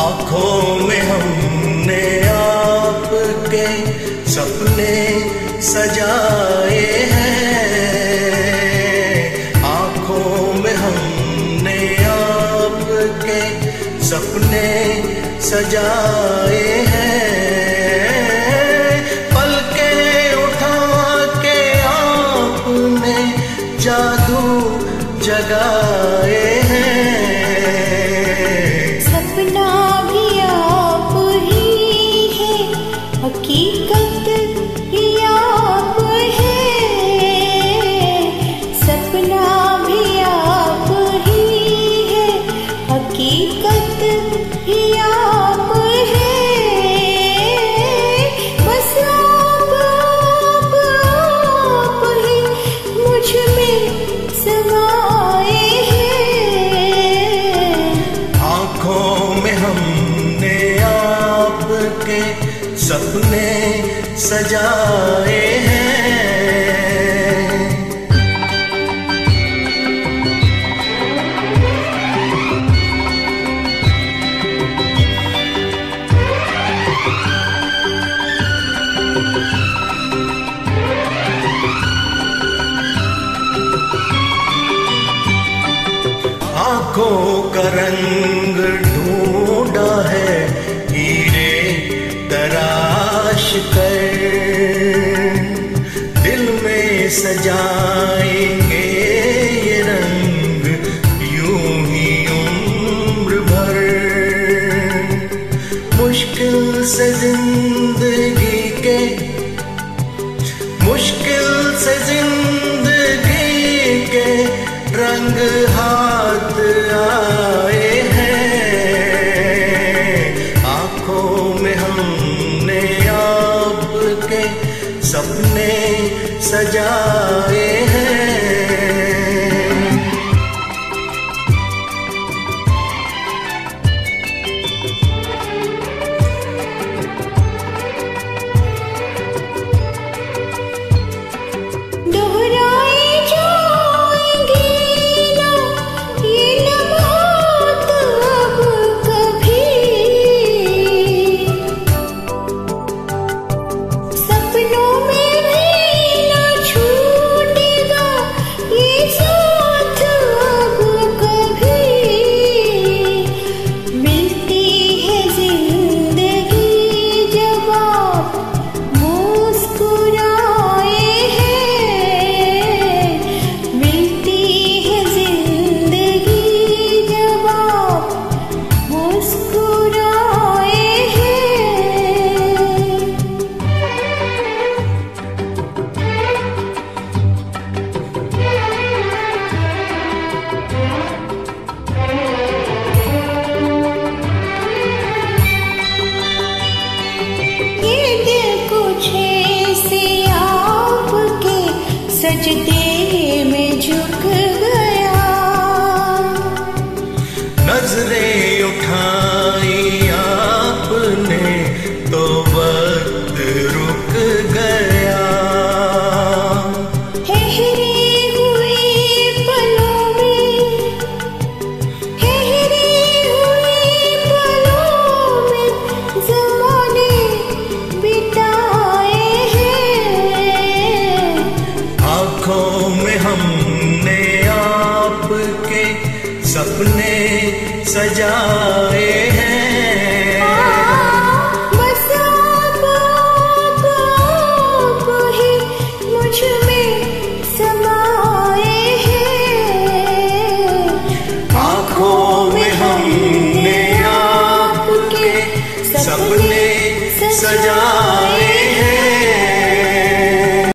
आँखों में हमने आपके सपने सजाए हैं, आँखों में हमने आपके सपने सजाए हैं। पलकें उठा के आपने जादू जगाए हैं। सपना भी आप ही है, हकीकत भी आप है। सपना भी आप ही है, हकीकत भी आप है। बस आप ही मुझ में समाए हैं। आँखों में हमने आपके सपने सजाए हैं। आँखों का रंग ढूंढा है हीरे तराश कर, दिल में सजाएंगे ये रंग यूं ही उम्र भर। मुश्किल से जिंदगी के, मुश्किल से जिंदगी के रंग हाथ आए हैं। आँखों में हमने आपके सपने सजाए हैं। सजदे में झुक गया, नजरें उठाई आपने तो वक्त रुक गया। ठहरे हुए पलों में, ठहरे हुए पलों में ज़माने बिताए हैं। आँखों में हमने आपके सपने सजाए हैं। बस आप ही मुझ में समाए हैं। आँखों में हमने आपके सपने सजाए